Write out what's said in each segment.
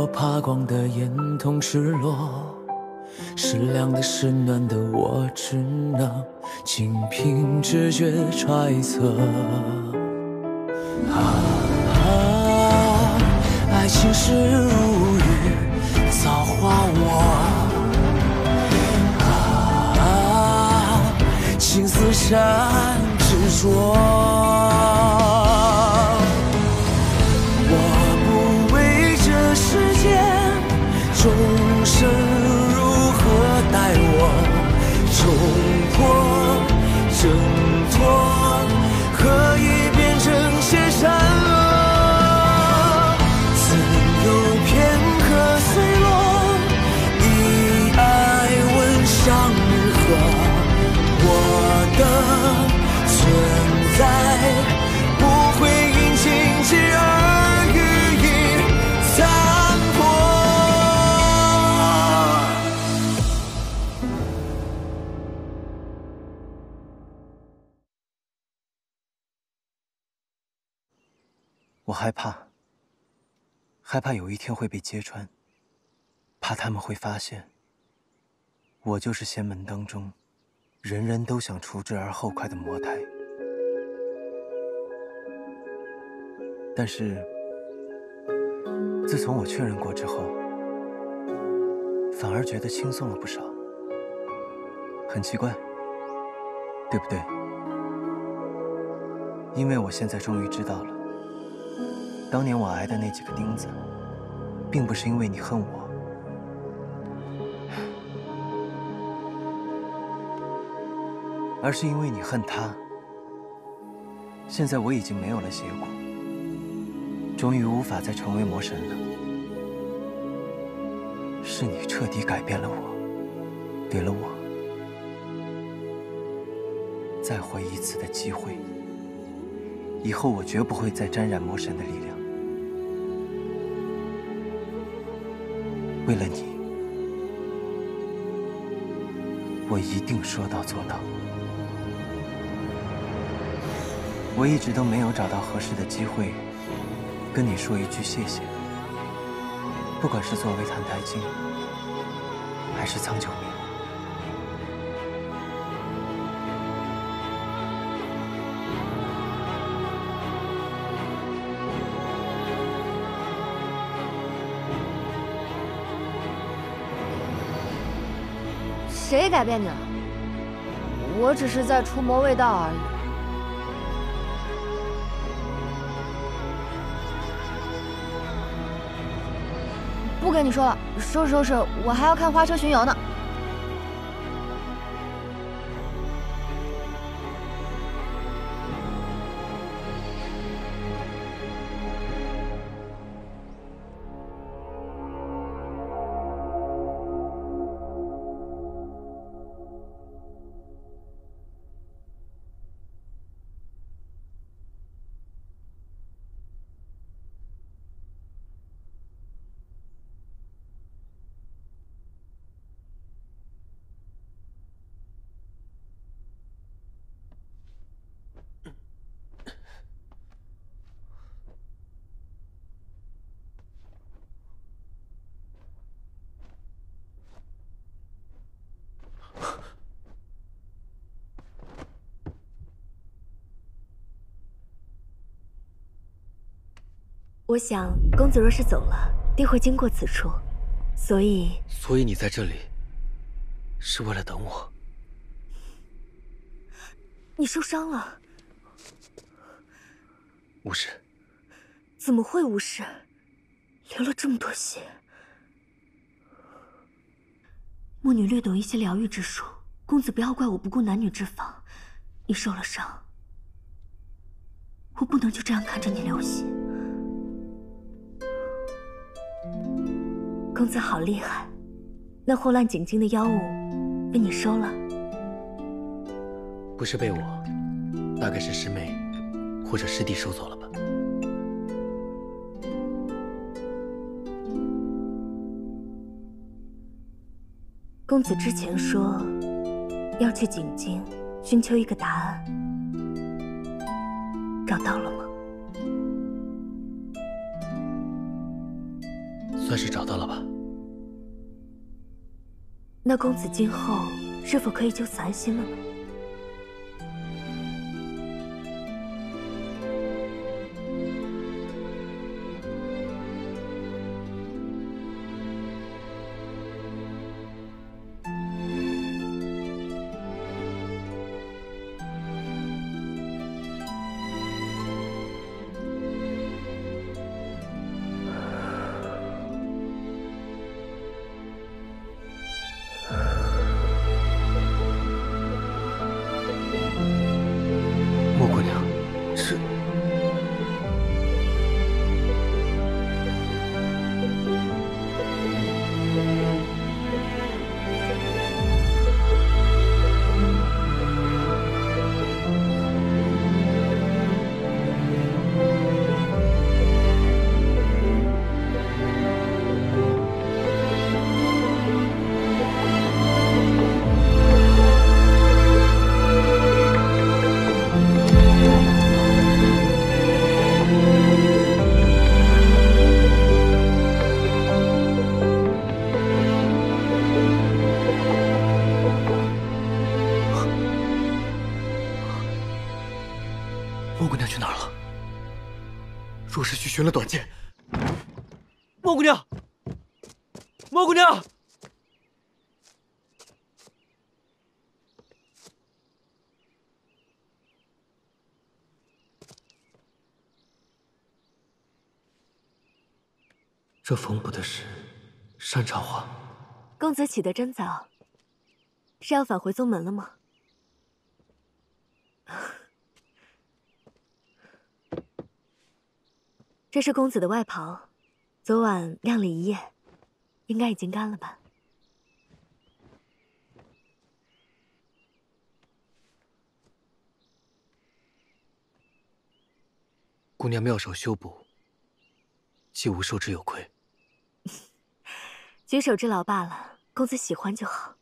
我怕光的眼瞳赤裸，是凉的是暖的，我只能仅凭直觉揣测。爱情是如雨造化我，情丝缠执着。我不为这世间众生如何待我，冲破挣脱，何以变成些善恶？自有片刻碎落，以爱问向日何？我的存在不会因情节而予以残破。 我害怕有一天会被揭穿，怕他们会发现，我就是仙门当中人人都想除之而后快的魔胎。但是，自从我确认过之后，反而觉得轻松了不少。很奇怪，对不对？因为我现在终于知道了，当年我挨的那几个钉子，并不是因为你恨我，而是因为你恨他。现在我已经没有了邪骨，终于无法再成为魔神了。是你彻底改变了我，给了我再活一次的机会。以后我绝不会再沾染魔神的力量。为了你，我一定说到做到。我一直都没有找到合适的机会跟你说一句谢谢，不管是作为澹台烬，还是苍九明。 谁改变你了？我只是在除魔卫道而已。不跟你说了，收拾收拾，我还要看花车巡游呢。 我想，公子若是走了，定会经过此处，所以你在这里，是为了等我？ 你受伤了？ 无事。 怎么会无事？流了这么多血。魔女略懂一些疗愈之术，公子不要怪我不顾男女之防。你受了伤，我不能就这样看着你流血。公子好厉害，那祸乱景京的妖物被你收了？ 不是被我，大概是师妹或者师弟收走了吧。 公子之前说要去景京寻求一个答案，找到了吗？ 算是找到了吧？ 那公子今后是否可以就此安心了呢？ 莫姑娘去哪儿了？若是去寻了短剑，莫姑娘，莫姑娘！这缝补的是山茶花。 公子起得真早，是要返回宗门了吗？这是公子的外袍，昨晚晾了一夜，应该已经干了吧？ 姑娘妙手修补，既无受之有愧。 举手之劳罢了，公子喜欢就好。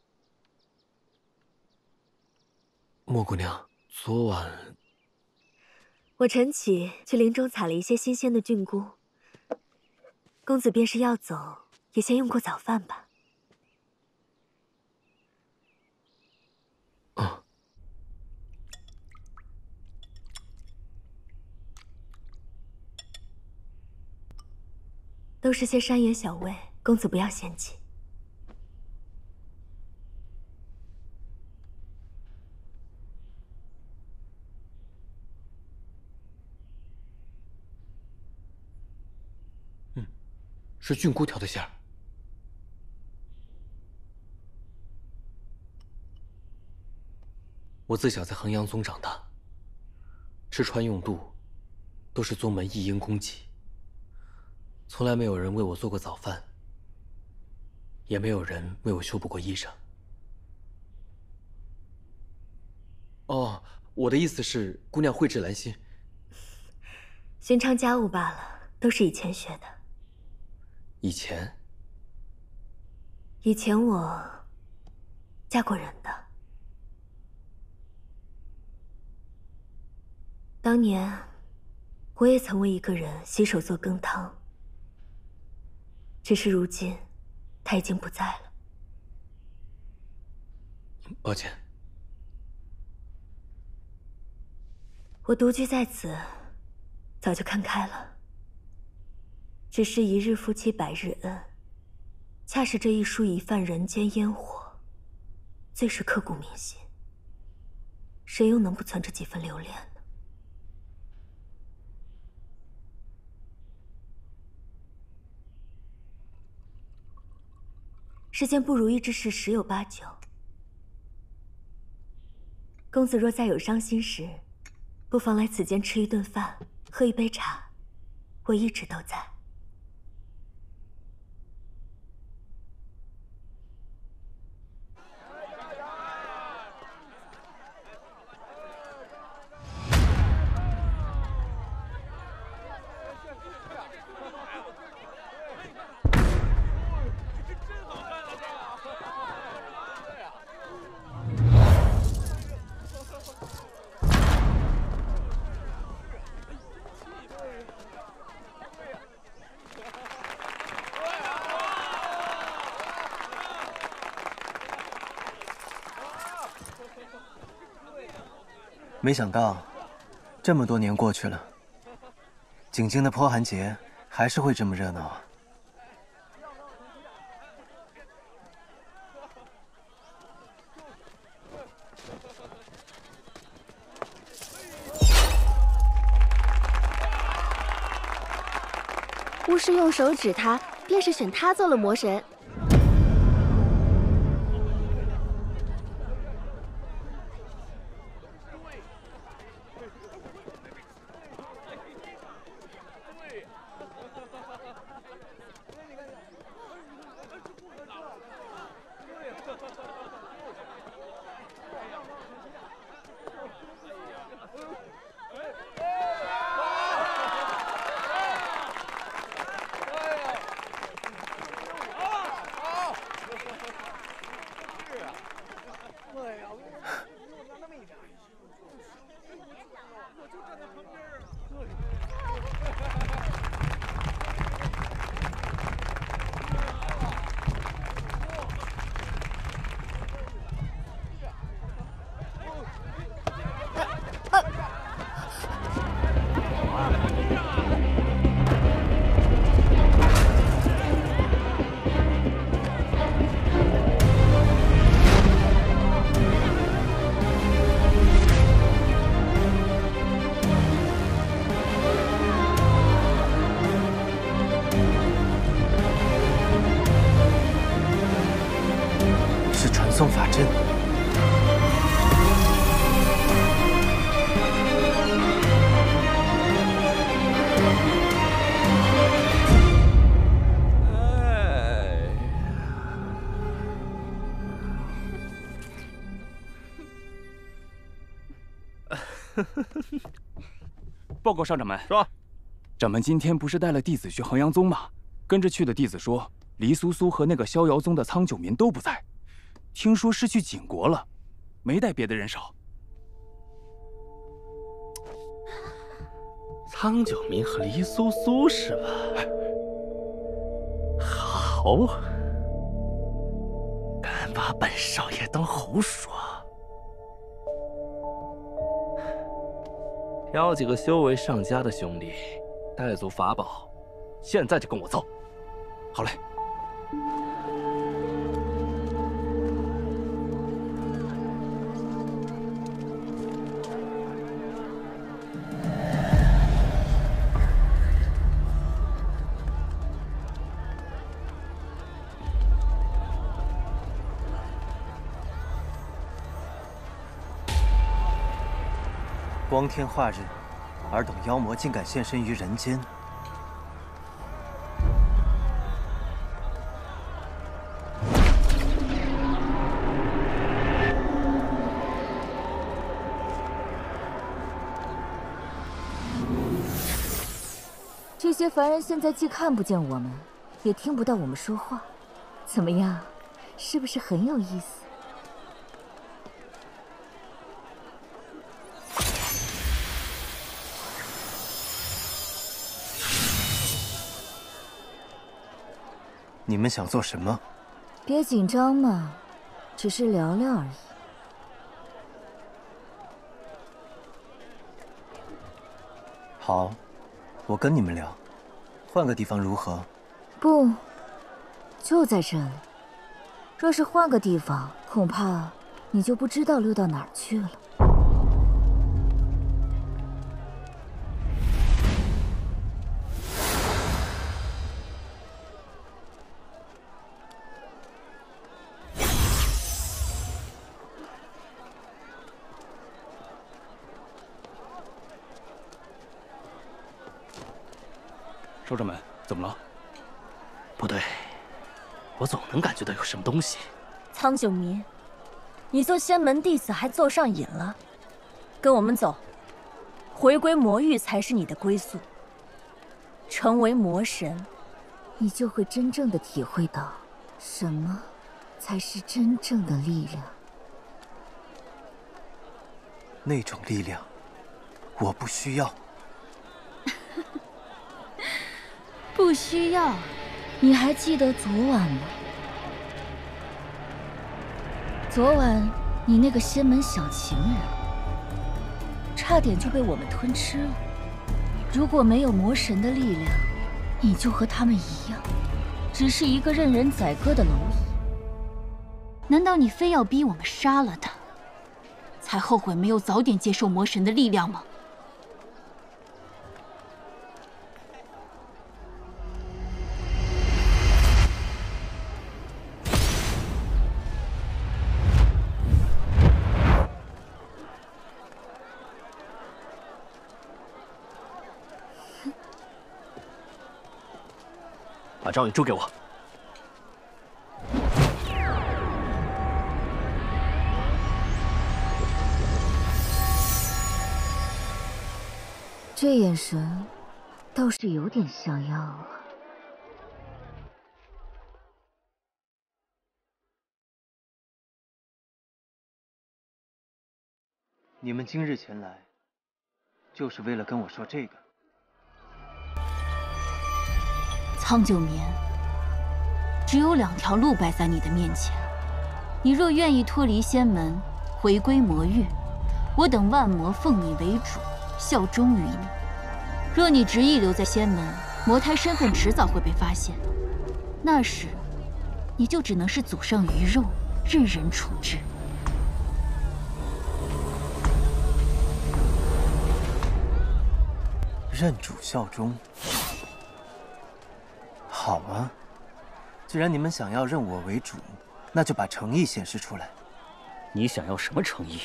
莫姑娘，昨晚我晨起去林中采了一些新鲜的菌菇，公子便是要走，也先用过早饭吧。 嗯。 都是些山野小味，公子不要嫌弃。 是菌菇调的馅儿。我自小在衡阳宗长大，吃穿用度都是宗门一应供给，从来没有人为我做过早饭，也没有人为我修补过衣裳。哦，我的意思是，姑娘蕙质兰心。 寻常家务罢了，都是以前学的。 以前我嫁过人的。当年我也曾为一个人洗手做羹汤，只是如今他已经不在了。 抱歉。 我独居在此，早就看开了。只是一日夫妻百日恩，恰是这一书一饭人间烟火，最是刻骨铭心。谁又能不存着几分留恋呢？世间不如意之事十有八九，公子若再有伤心时，不妨来此间吃一顿饭，喝一杯茶，我一直都在。 没想到，这么多年过去了，景京的泼寒节还是会这么热闹啊！ 巫师用手指他，便是选他做了魔神。 送法阵。 报告上掌门， 说， 掌门今天不是带了弟子去衡阳宗吗？跟着去的弟子说，黎苏苏和那个逍遥宗的苍九民都不在。 听说是去景国了，没带别的人手。 苍九民和黎苏苏是吧？好，敢把本少爷当猴耍，挑几个修为上佳的兄弟，带足法宝，现在就跟我走。 好嘞。 光天化日，尔等妖魔竟敢现身于人间！ 这些凡人现在既看不见我们，也听不到我们说话，怎么样？是不是很有意思？ 你们想做什么？ 别紧张嘛，只是聊聊而已。 好，我跟你们聊，换个地方如何？ 不，就在这里。若是换个地方，恐怕你就不知道溜到哪儿去了。 少掌门，怎么了？ 不对，我总能感觉到有什么东西。 苍九民，你做仙门弟子还做上瘾了，跟我们走，回归魔域才是你的归宿。成为魔神，你就会真正的体会到什么才是真正的力量。 那种力量，我不需要。 不需要，你还记得昨晚吗？昨晚你那个仙门小情人， 差点就被我们吞吃了。如果没有魔神的力量，你就和他们一样，只是一个任人宰割的蝼蚁。难道你非要逼我们杀了他，才后悔没有早点接受魔神的力量吗？ 把赵颖珠给我。 这眼神倒是有点像样啊。 你们今日前来，就是为了跟我说这个？ 苍九棉，只有2条路摆在你的面前。你若愿意脱离仙门，回归魔域，我等万魔奉你为主，效忠于你。若你执意留在仙门，魔胎身份迟早会被发现，那时你就只能是祖上鱼肉，任人处置。 认主效忠。好啊，既然你们想要认我为主，那就把诚意显示出来。 你想要什么诚意？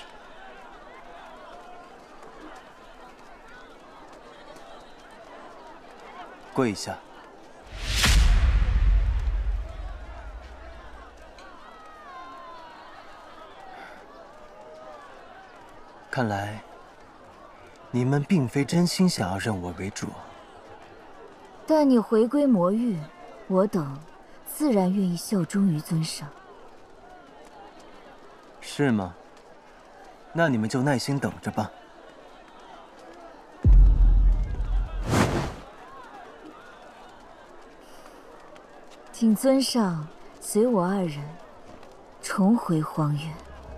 跪下。看来你们并非真心想要认我为主。 待你回归魔域，我等自然愿意效忠于尊上。 是吗？那你们就耐心等着吧。 请尊上随我2人重回荒原。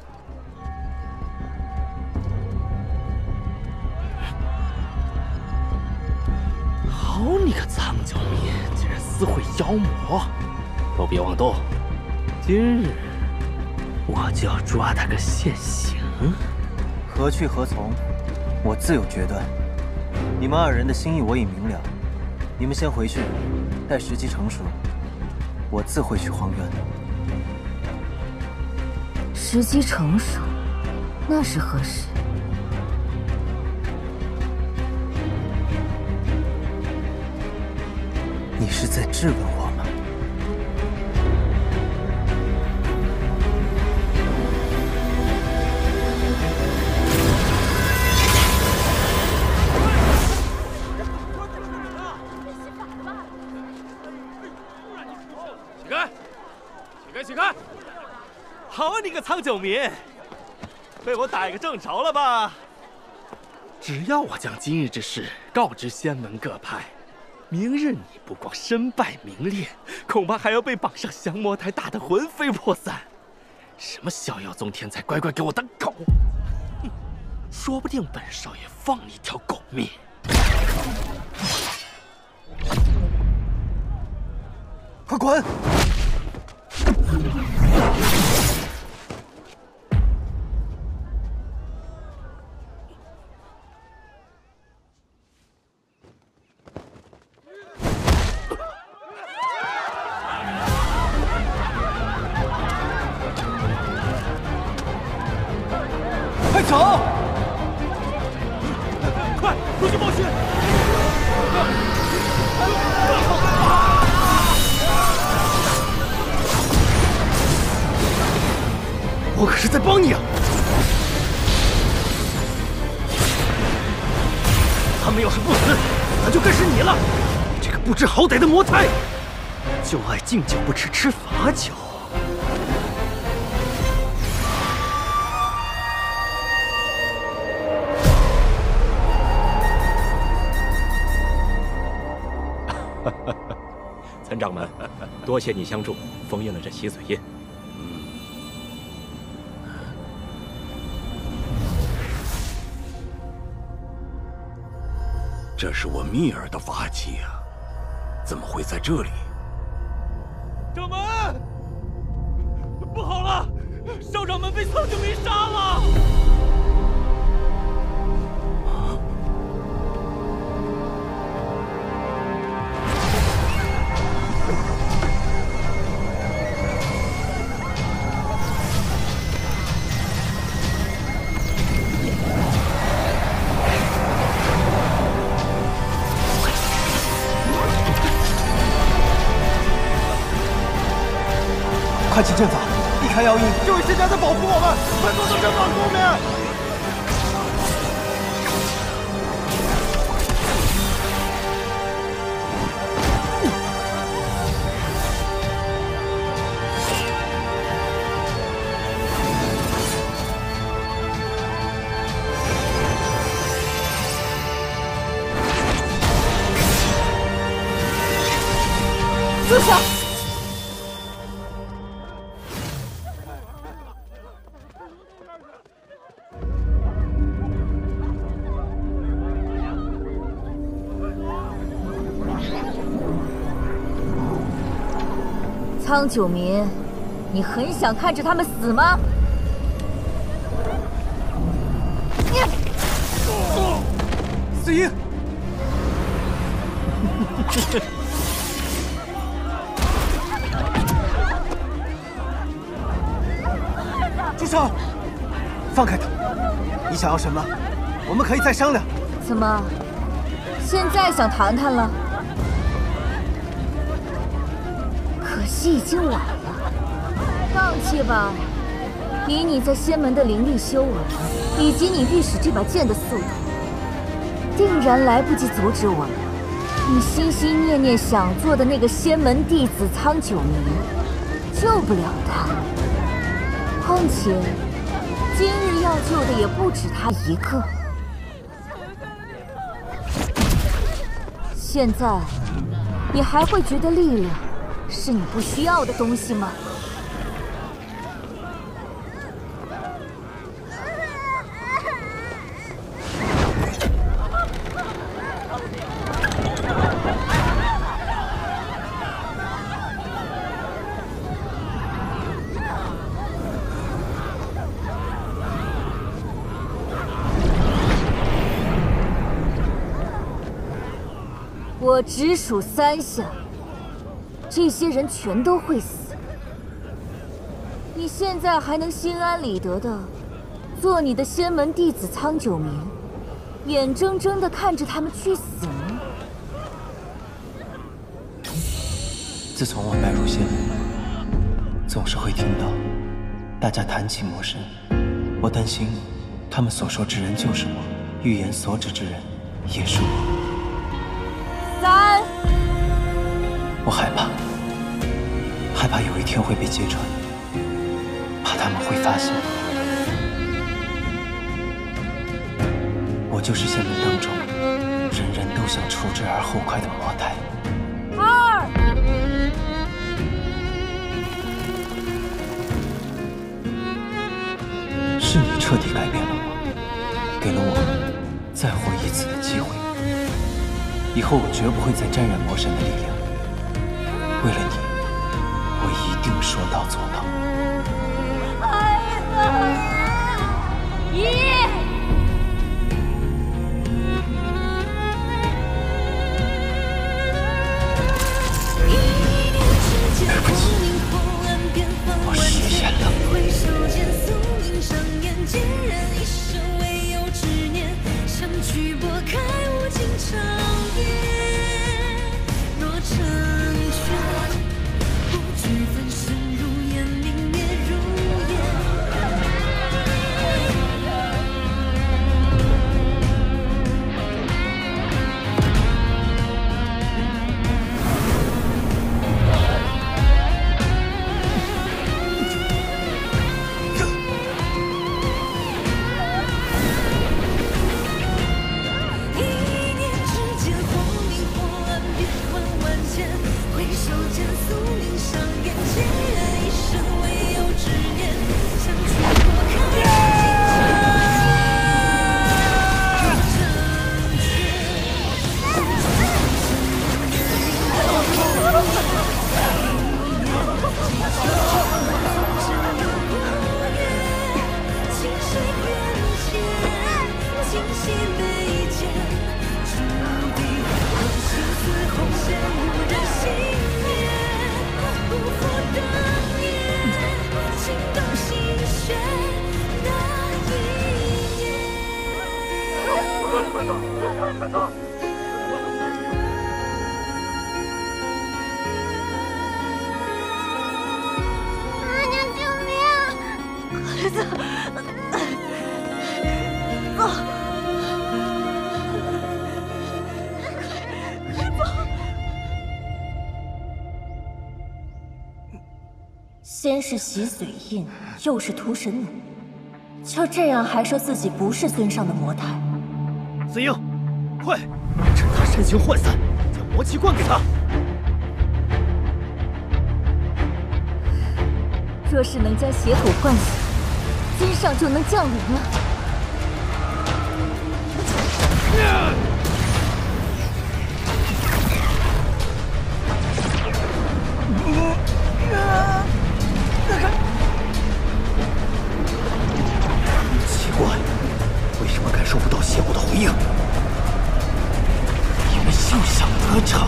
好你个苍角面，竟然私会妖魔！都别妄动，今日我就要抓他个现行。 何去何从，我自有决断。你们2人的心意我已明了，你们先回去，待时机成熟，我自会去荒原。 时机成熟，那是何时？ 你是在质问我吗？ 起开！起开！起开！好你个苍九民，被我逮个正着了吧？只要我将今日之事告知仙门各派，明日你不光身败名裂，恐怕还要被绑上降魔台，打得魂飞魄散。什么逍遥宗天才，乖乖给我当狗！哼，说不定本少爷放你一条狗命。 快滚！快走！ 快，出去报信！ 我可是在帮你啊！他们要是不死，那就该是你了！你这个不知好歹的魔胎，就爱敬酒不吃吃罚酒。 岑掌门，多谢你相助，封印了这洗髓印。 这是我密儿的法器啊，怎么会在这里？ 掌门，不好了，少掌门被苍九民杀了！ 快进阵法，避开妖鹰！ 这位仙家在保护我们，快躲到阵法后面！ 住手！ 苍九民，你很想看着他们死吗？ 司鹰，住手！放开他！你想要什么？我们可以再商量。 怎么，现在想谈谈了？可惜已经晚了，放弃吧。以你在仙门的灵力修为，以及你御使这把剑的速度，定然来不及阻止我们。你心心念念想做的那个仙门弟子苍九民，救不了他。况且，今日要救的也不止他一个。现在，你还会觉得力量是你不需要的东西吗？我只数3下，这些人全都会死。你现在还能心安理得的做你的仙门弟子苍九民，眼睁睁的看着他们去死吗？ 自从我拜入仙门，总是会听到大家谈起魔神，我担心他们所说之人就是我，预言所指之人也是我。 3， 我害怕有一天会被揭穿，怕他们会发现，我就是仙门当中人人都想除之而后快的魔胎。 2， 是你彻底改变了我，给了我再活一次的机会。以后我绝不会再沾染魔神的力量。为了你，我一定说到做到。对不起，我食言了。 不惧焚身如烟，明灭如心动心弦那一夜。快走，快走！ 阿娘，救命！快走！走！ 先是洗髓印，又是屠神弩，就这样还说自己不是尊上的魔胎。 子英，快，趁他身形涣散，将魔气灌给他。 若是能将邪骨唤醒，尊上就能降临了。 奇怪，为什么感受不到邪骨的回应？因为休想得逞！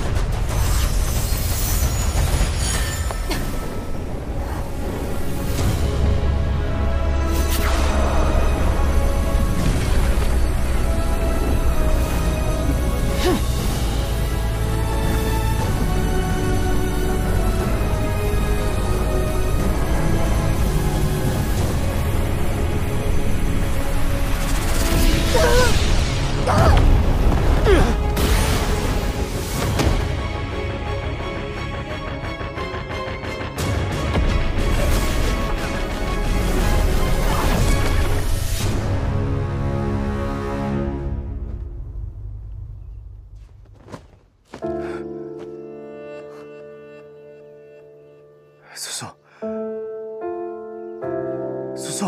苏苏，苏苏，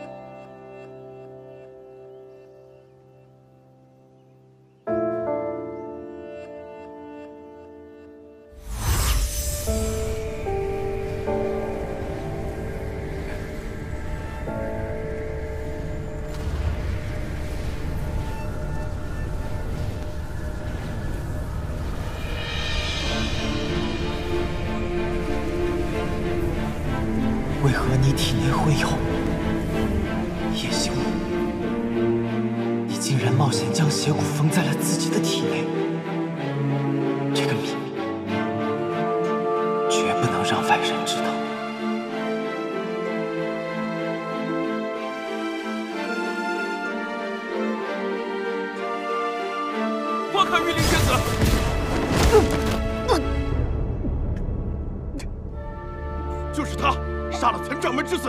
为何你体内会有夜行物？你竟然冒险将邪骨封在了自己的体内，这个秘密绝不能让外人知道。 花看御林天子。 就是他杀了岑掌门之子。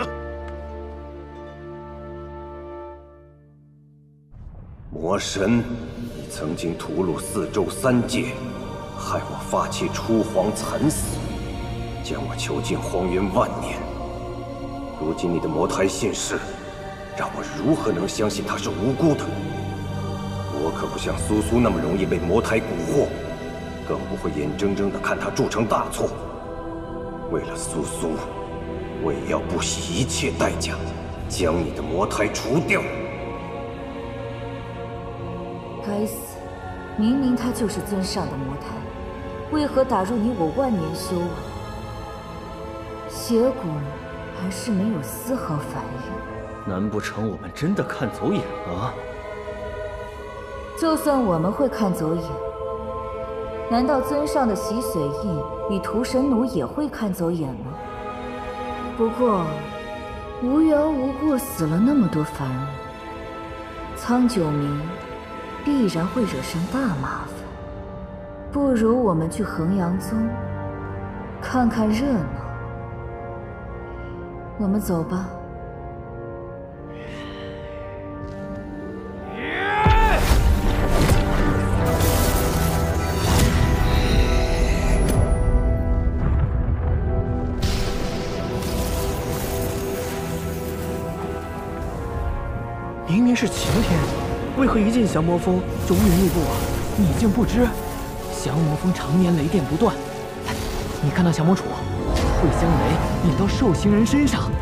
魔神，你曾经屠戮4州3界，害我发气出皇惨死，将我囚禁荒原万年。如今你的魔胎现世，让我如何能相信他是无辜的？我可不像苏苏那么容易被魔胎蛊惑，更不会眼睁睁地看他铸成大错。 为了苏苏，我也要不惜一切代价将你的魔胎除掉。 该死！明明他就是尊上的魔胎，为何打入你我万年修为？邪骨还是没有丝毫反应。 难不成我们真的看走眼了？ 就算我们会看走眼，难道尊上的洗髓印与屠神弩也会看走眼吗？不过，无缘无故死了那么多凡人，苍九明必然会惹上大麻烦。不如我们去衡阳宗看看热闹。我们走吧。 明明是晴天，为何一进降魔峰就乌云密布啊？你竟不知？降魔峰常年雷电不断，你看那降魔杵会将雷引到受刑人身上。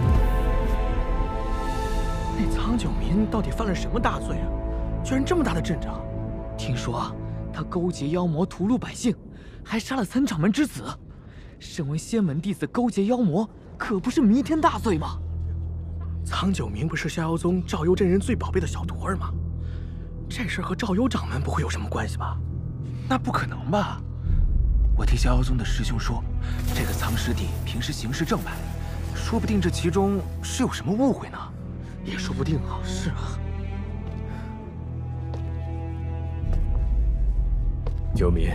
那苍九民到底犯了什么大罪啊？居然这么大的阵仗！听说他勾结妖魔屠戮百姓，还杀了岑掌门之子。身为仙门弟子勾结妖魔， 可不是弥天大罪吗？苍九明不是逍遥宗赵幽真人最宝贝的小徒儿吗？这事和赵幽掌门不会有什么关系吧？ 那不可能吧？我听逍遥宗的师兄说，这个苍师弟平时行事正派，说不定这其中是有什么误会呢。 也说不定啊。是啊。 九敏，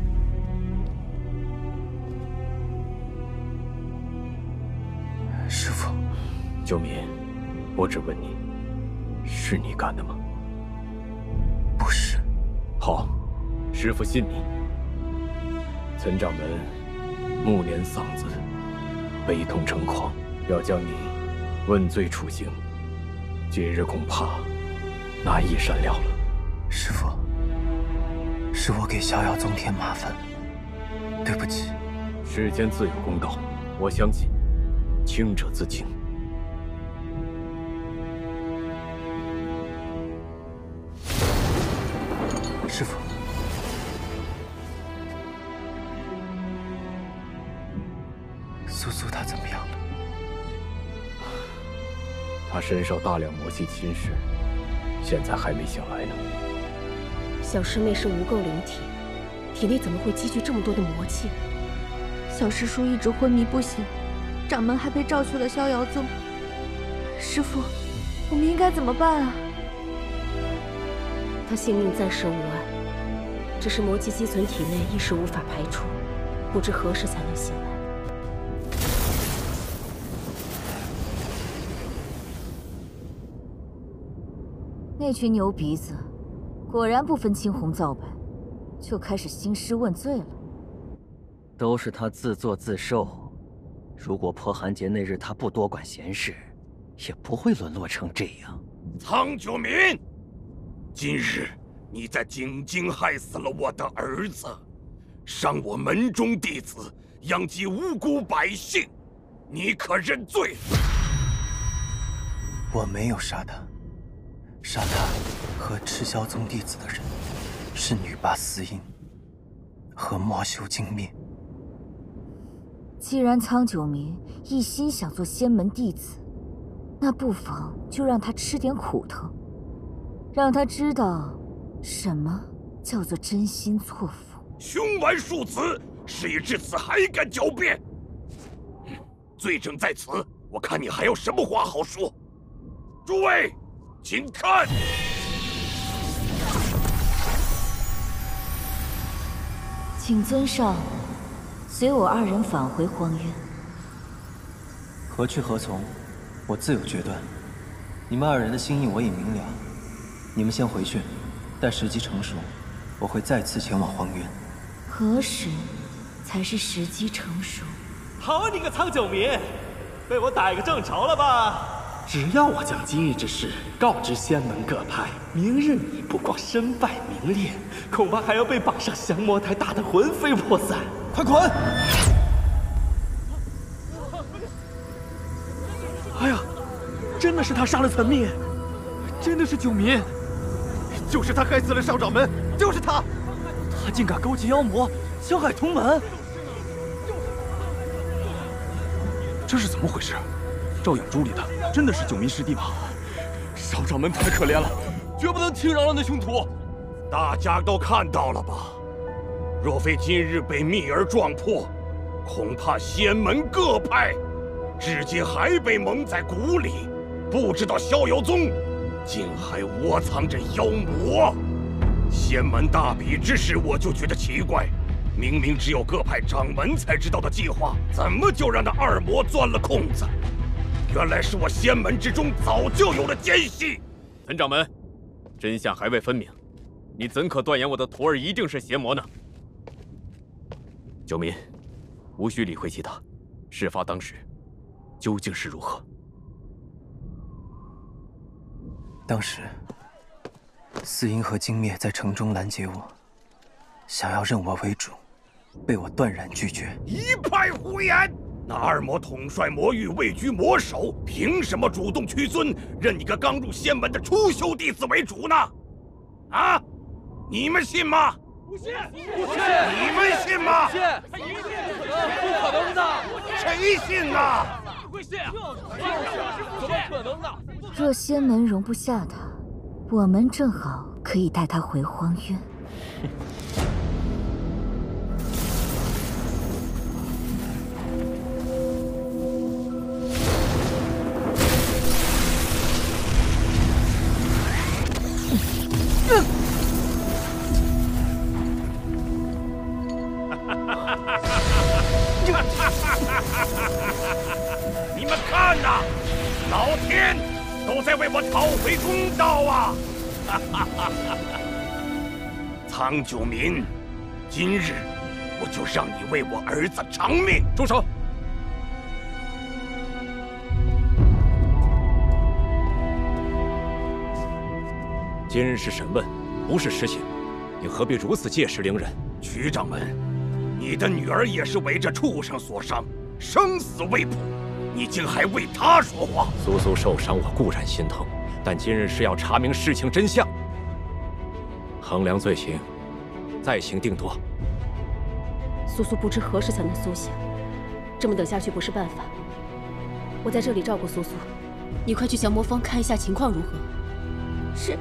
师父。 九敏，我只问你，是你干的吗？ 不是。 好，师父信你。岑掌门暮年丧子，悲痛成狂，要将你问罪处刑。今日恐怕难以善了了。 师父，是我给逍遥宗添麻烦了，对不起。 世间自有公道，我相信清者自清。 师父，苏苏她怎么样了？ 她身受大量魔气侵蚀，现在还没醒来呢。 小师妹是无垢灵体，体内怎么会积聚这么多的魔气？ 小师叔一直昏迷不醒，掌门还被召去了逍遥宗。师父，我们应该怎么办啊？ 他性命暂时无碍，只是魔气积存体内，一时无法排除，不知何时才能醒来。 那群牛鼻子，果然不分青红皂白，就开始兴师问罪了。 都是他自作自受。如果破寒节那日他不多管闲事，也不会沦落成这样。 苍九明，今日你在京津害死了我的儿子，伤我门中弟子，殃及无辜百姓，你可认罪？ 我没有杀他。杀他和赤霄宗弟子的人是女娲司音和魔修精灭。 既然苍九明一心想做仙门弟子，那不妨就让他吃点苦头，让他知道什么叫做真心错付。 凶顽庶子，事已至此还敢狡辩？罪证在此，我看你还有什么话好说？诸位，请看。 请尊上随我二人返回荒渊。 何去何从，我自有决断。你们二人的心意我已明了，你们先回去，待时机成熟，我会再次前往荒渊。 何时才是时机成熟？ 好你个苍九明，被我逮个正着了吧？只要我将今日之事告知仙门各派，明日你不光身败名裂，恐怕还要被绑上降魔台，打得魂飞魄散。 快滚！ 哎呀，真的是他杀了岑灭， 真的是九民， 就是他害死了少掌门，就是他！ 他竟敢勾结妖魔，相害同门， 这是怎么回事？赵养猪里的真的是九民师弟吗？ 少掌门太可怜了，绝不能轻饶了那凶徒。 大家都看到了吧？若非今日被密儿撞破，恐怕仙门各派至今还被蒙在鼓里，不知道逍遥宗竟还窝藏着妖魔。仙门大比之事，我就觉得奇怪，明明只有各派掌门才知道的计划，怎么就让那二魔钻了空子？原来是我仙门之中早就有了奸细。 岑掌门，真相还未分明，你怎可断言我的徒儿一定是邪魔呢？九民，无需理会其他，事发当时究竟是如何？ 当时，司音和精灭在城中拦截我，想要认我为主，被我断然拒绝。 一派胡言！那二魔统帅魔域，位居魔首，凭什么主动屈尊，认你个刚入仙门的初修弟子为主呢？啊，你们信吗？ 不信！ 不信！你们信吗？ 不信！不可能的！ 谁信呢？ 会信啊？怎么可能呢？ 若仙门容不下他，我们正好可以带他回荒渊。 你们看呐，老天都在为我讨回公道啊！苍九民，今日我就让你为我儿子偿命！ 住手！今日是审问，不是实刑，你何必如此借势凌人？ 曲掌门，你的女儿也是为这畜生所伤，生死未卜，你竟还为她说话？ 苏苏受伤，我固然心疼，但今日是要查明事情真相，衡量罪行，再行定夺。 苏苏不知何时才能苏醒，这么等下去不是办法。我在这里照顾苏苏，你快去降魔坊看一下情况如何？ 是。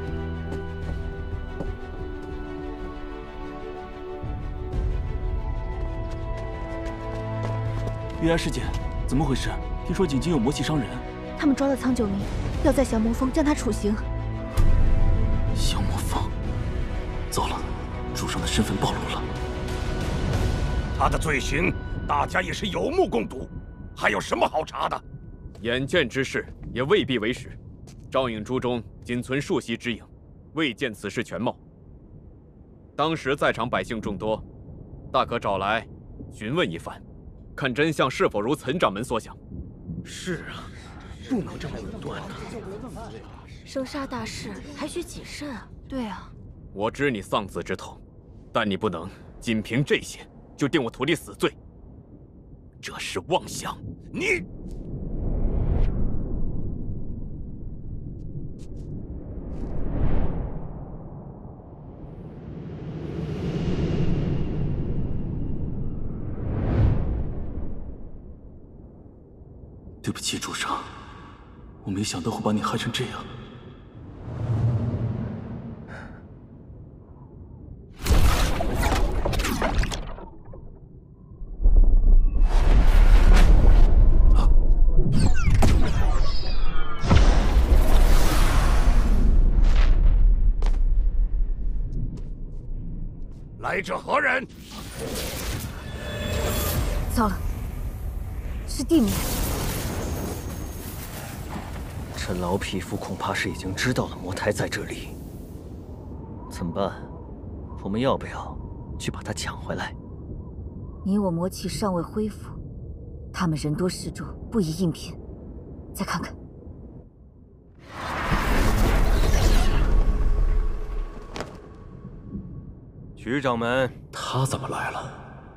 月儿师姐，怎么回事？听说锦京有魔气伤人。 他们抓了苍九明，要在降魔峰将他处刑。 降魔峰，糟了，主上的身份暴露了。 他的罪行，大家也是有目共睹，还有什么好查的？ 眼见之事也未必为实。照应珠中仅存数息之影，未见此事全貌。当时在场百姓众多，大可找来询问一番，看真相是否如岑掌门所想。 是啊，不能这么武断啊！ 生杀大事还需谨慎啊！对啊， 我知你丧子之痛，但你不能仅凭这些就定我徒弟死罪，这是妄想。 你。 对不起，主上，我没想到会把你害成这样。 来者何人？ 糟了，是地面。 这老匹夫恐怕是已经知道了魔台在这里，怎么办？我们要不要去把他抢回来？ 你我魔气尚未恢复，他们人多势众，不宜硬拼。再看看， 曲掌门， 他怎么来了？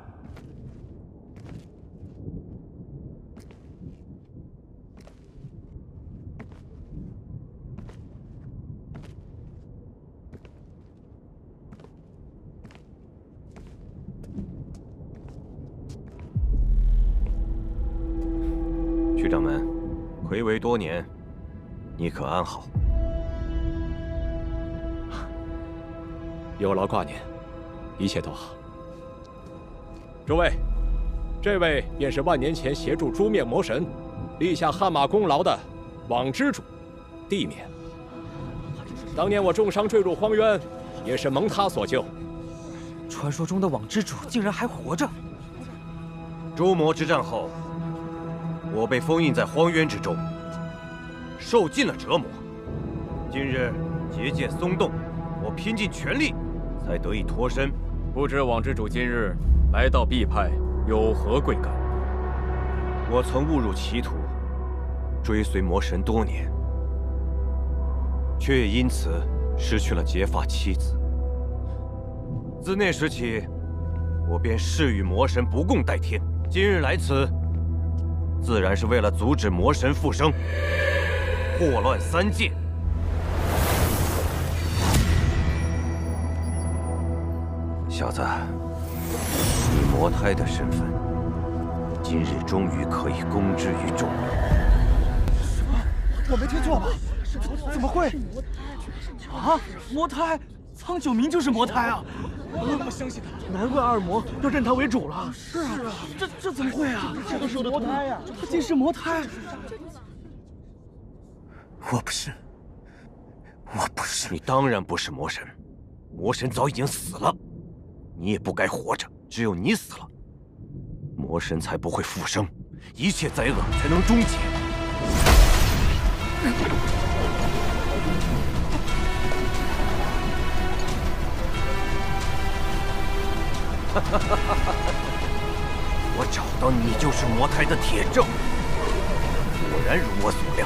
曲掌门，睽违多年，你可安好？ 有劳挂念，一切都好。诸位，这位便是万年前协助诛灭魔神、立下汗马功劳的网之主地面。当年我重伤坠入荒渊，也是蒙他所救。 传说中的网之主竟然还活着！ 诛魔之战后，我被封印在荒渊之中，受尽了折磨。今日结界松动，我拼尽全力，才得以脱身。 不知网之主今日来到敝派，有何贵干？ 我曾误入歧途，追随魔神多年，却也因此失去了结发妻子。自那时起，我便誓与魔神不共戴天。今日来此，自然是为了阻止魔神复生，祸乱三界。小子，以魔胎的身份，今今日终于可以公之于众。 什么？我没听错吧？怎么会？啊！魔胎，苍九明就是魔胎啊！我怎么相信他？ 难怪二魔要认他为主了。 是啊，这怎么会啊？这都是魔胎呀！他竟是魔胎！我不是，我不是。 你当然不是魔神，魔神早已经死了，你也不该活着。只有你死了，魔神才不会复生，一切灾厄才能终结。我找到你就是魔胎的铁证，果然如我所料。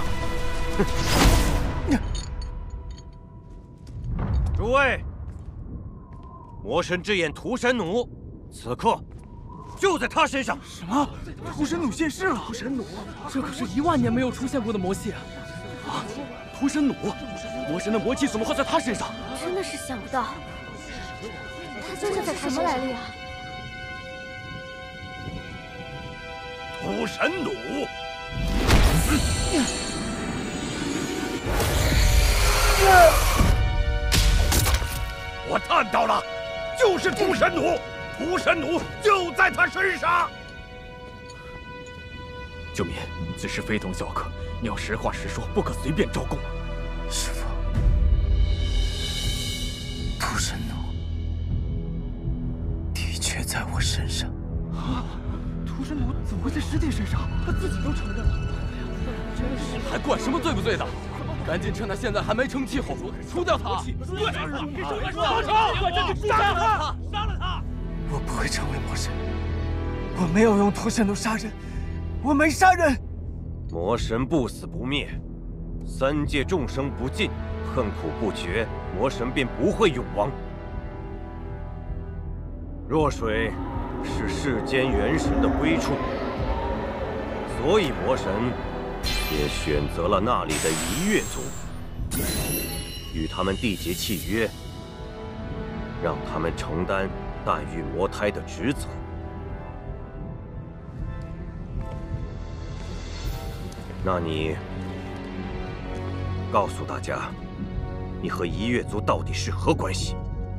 诸位，魔神之眼屠神弩，此刻就在他身上。 什么？屠神弩现世了！屠神弩，这可是10000年没有出现过的魔器啊！啊，屠神弩，魔神的魔气怎么会在他身上？ 真的是想不到，他究竟是什么来历啊？ 屠神弩。我看到了，就是屠神弩，屠神弩就在他身上。 九民，此事非同小可，你要实话实说，不可随便招供。 师父，屠神弩的确在我身上。啊！屠神弩怎么会在师弟身上？他自己都承认了。真是， 还管什么罪不罪的？赶紧趁他现在还没成气候，除掉他！ 对，杀了他！杀了他！ 我不会成为魔神，我没有用屠神弩杀人，我没杀人。 魔神不死不灭，3界众生不尽，恨苦不绝，魔神便不会永亡。若水是世间元神的归处，所以魔神也选择了那里的一月族，与他们缔结契约，让他们承担诞育魔胎的职责。那你告诉大家，你和一月族到底是何关系？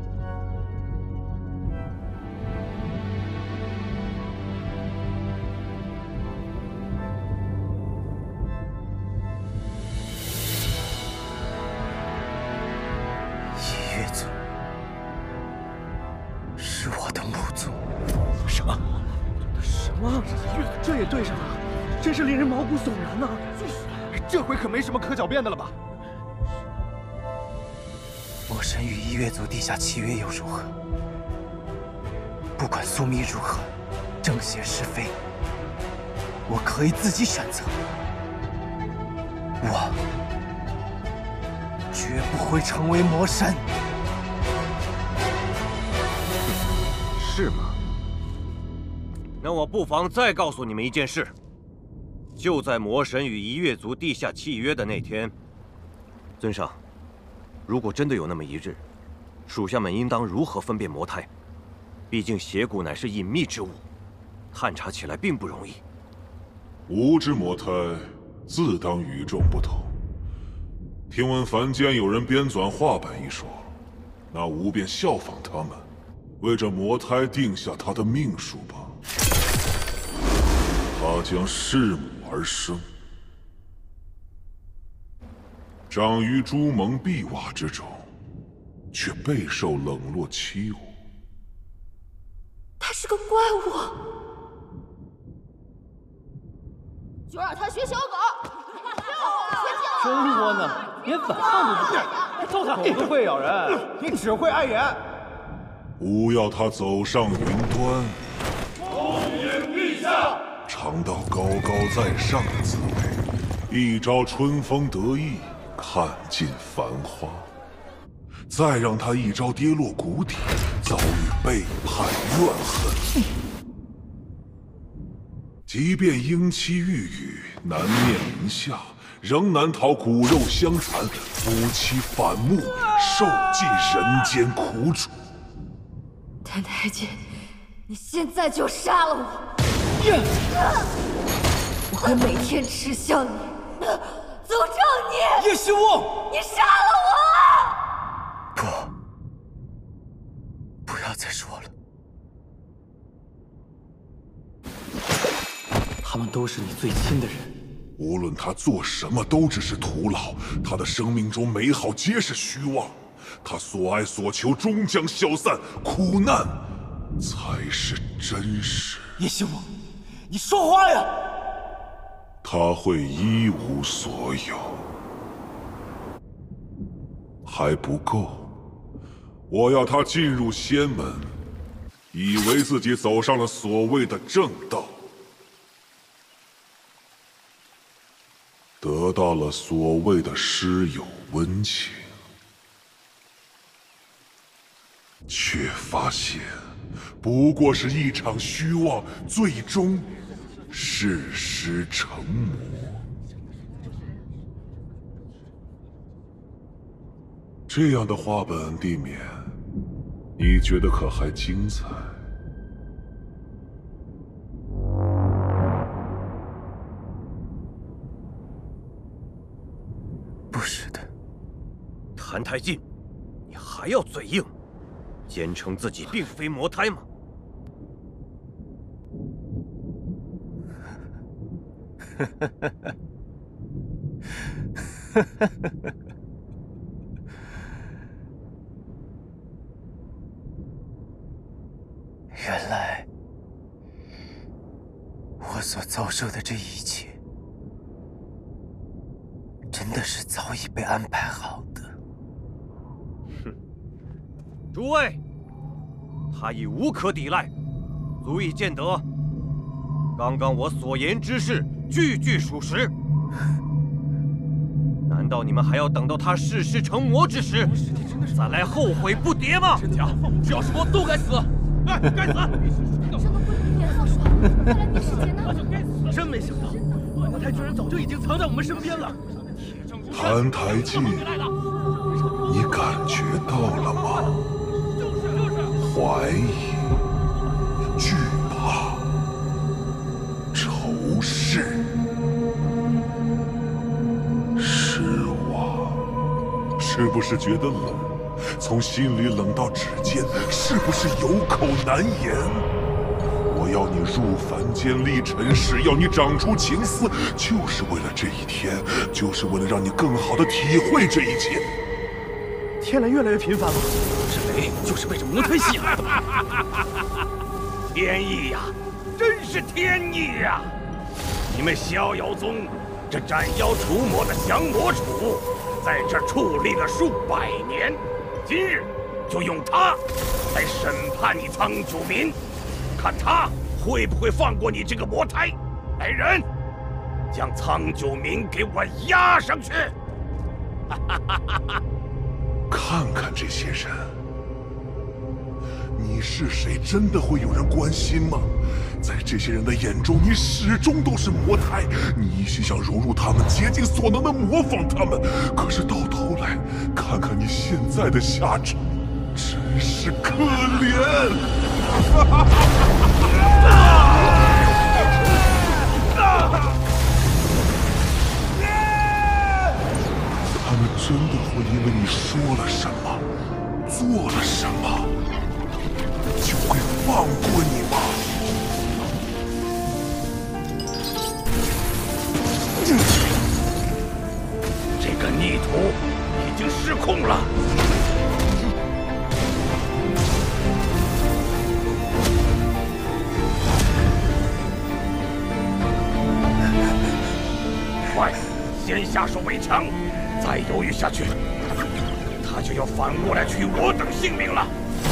一月族是我的母族。 什么？ 什么？这也对上了，真是令人毛骨悚然呐！ 这回可没什么可狡辩的了吧？魔神与一月族地下契约又如何？不管宿命如何，正邪是非，我可以自己选择。我绝不会成为魔神。 是吗？那我不妨再告诉你们一件事。就在魔神与一月族地下契约的那天，尊上，如果真的有那么一日，属下们应当如何分辨魔胎？毕竟邪骨乃是隐秘之物，探查起来并不容易。 无之魔胎，自当与众不同。听闻凡间有人编纂画本一说，那吾便效仿他们，为这魔胎定下他的命数吧。他将弑母而生，长于朱蒙碧瓦之中，却备受冷落欺侮。 他是个怪物。 九耳滩学小狗， 真窝囊，连反抗都不会。揍他！你不会咬人，你只会碍眼。 吾要他走上云端， 恭迎陛下。 尝到高高在上的滋味，一朝春风得意，看尽繁花，再让他一朝跌落谷底，遭遇背叛怨恨。即便婴妻玉宇，难面临下，仍难逃骨肉相残，夫妻反目，受尽人间苦楚。 太太姐，你现在就杀了我！ 我会每天耻笑你，诅咒你。 叶虚无， 你杀了不，不要再说了。 他们都是你最亲的人。 无论他做什么，都只是徒劳。他的生命中美好皆是虚妄，他所爱所求终将消散，苦难才是真实。 叶虚无，你说话呀！ 他会一无所有，还不够。我要他进入仙门，以为自己走上了所谓的正道，得到了所谓的师友温情，却发现不过是一场虚妄，最终事师成魔。这样的话本地面，你觉得可还精彩？ 不是的， 谭太进，你还要嘴硬，坚称自己并非魔胎吗？ 原来，我所遭受的这一切，真的是早已被安排好的。 哼！诸位，他已无可抵赖，足以见得刚刚我所言之事句句属实。难道你们还要等到他事师成魔之时，再来后悔不迭吗？ 真假，只要是魔都该死！哎，该死！ 真没想到，魔胎居然早就已经藏在我们身边了。 谭台烬，你感觉到了吗？怀疑、惧怕、仇视、失望，是不是觉得冷？从心里冷到指尖，是不是有口难言？我要你入凡间历尘世，要你长出情丝，就是为了这一天，就是为了让你更好的体会这一切。 天雷越来越频繁了， 这雷就是被这魔胎吸来的。 天意呀，真是天意呀！你们逍遥宗这斩妖除魔的降魔杵，在这矗立了数百年，今日就用它来审判你苍九民，看他会不会放过你这个魔胎。来人，将苍九民给我押上去！ 看看这些人，你是谁？真的会有人关心吗？在这些人的眼中，你始终都是魔胎。你一心想融入他们，竭尽所能的模仿他们，可是到头来，看看你现在的下场，真是可怜。他们真的会因为你说了什么，做了什么，就会放过你吗？ 这个逆徒已经失控了。快，先下手为强，再犹豫下去，他就要反过来取我等性命了。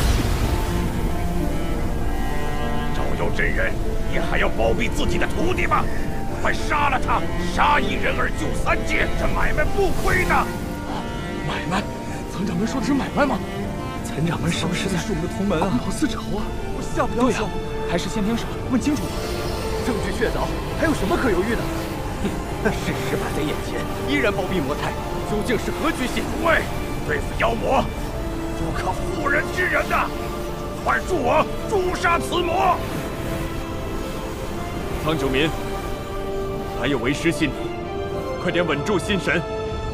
照妖真人，你还要包庇自己的徒弟吗？快杀了他！杀一人而救三界，这买卖不亏的。 买卖？曾掌门说的是买卖吗？ 陈掌门是不是在是我们的同门啊？ 公报私仇啊！ 我下不了手， 还是先停手，问清楚吧。 证据确凿，还有什么可犹豫的？事实摆在眼前，依然包庇魔胎，究竟是何居心？ 喂，对付妖魔，不可妇人之仁呐！快助我诛杀此魔！ 苍九民，还有为师信你，快点稳住心神。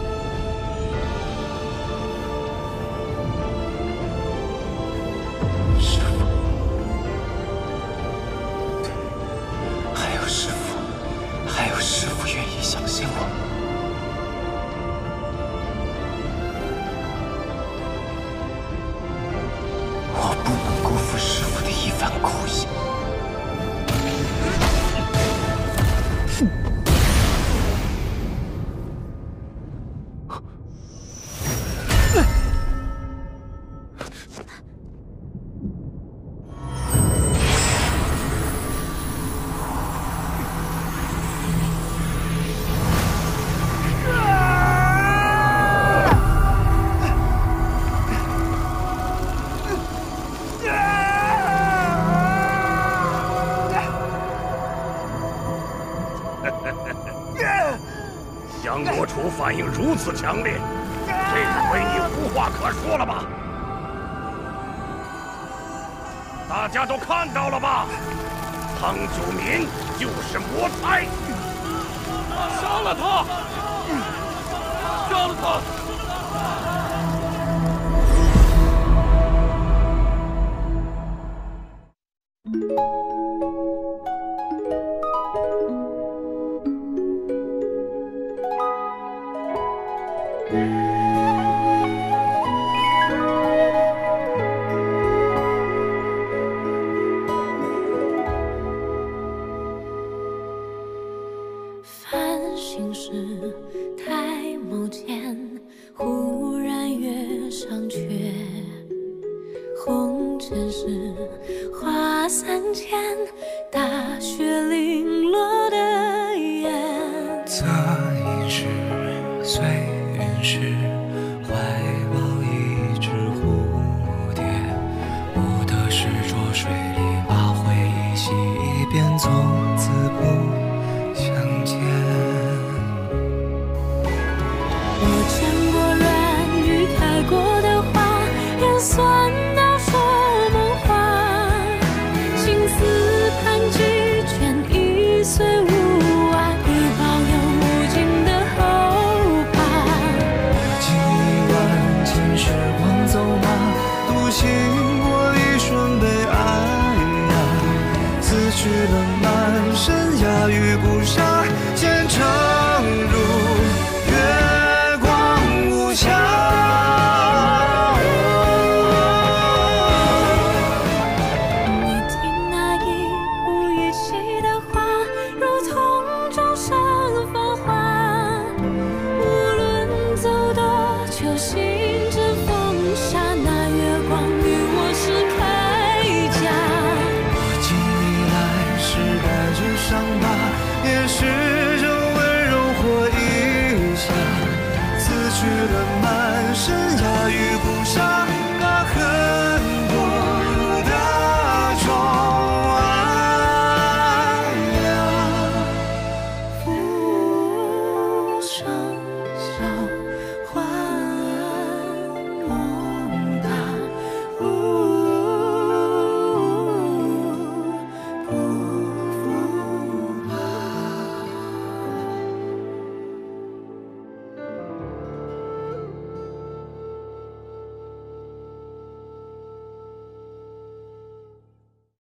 师父，对，还有师父，还有师父愿意相信我。我不能辜负师父的一番苦心。 降魔杵反应如此强烈，这回你无话可说了吧？大家都看到了吧？苍九民就是魔胎，杀了他！杀了他！ 繁星时，太眸间，忽然月上缺。红尘时，花三千，大雪零落的眼。 择一时，随云时，怀抱一只蝴蝶。不得失浊水里，把回忆洗一遍，从此不相见。 我见过软语开过的花，颜色。